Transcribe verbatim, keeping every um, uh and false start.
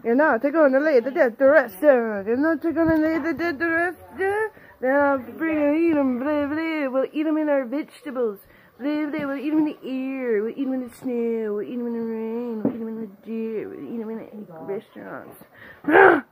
You're not going to lay the dead to rest. You're not going to lay the dead to rest. Now bring and eat them. Blah, blah. We'll eat them in our vegetables. Blah, blah. We'll eat them in the air. We'll eat them in the snow. We'll eat them in the rain. We'll eat them in the deer. We'll eat them in the restaurants.